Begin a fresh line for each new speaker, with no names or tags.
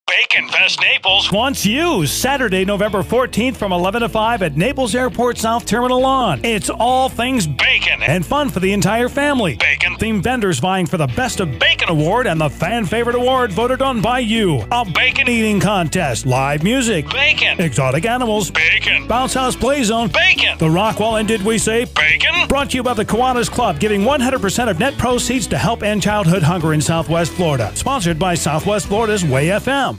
BaconFest Naples
wants you Saturday, November 14th from 11 to 5 at Naples Airport South Terminal Lawn. It's all things bacon and fun for the entire family. Bacon-themed vendors vying for the Best of Bacon Award and the Fan Favorite Award voted on by you. A bacon eating contest, live music, bacon, exotic animals, bacon, bounce house play zone, bacon, the rock wall and did we say bacon? Brought to you by the Kiwanis Club, giving 100% of net proceeds to help end childhood hunger in Southwest Florida. Sponsored by Southwest Florida's Way FM.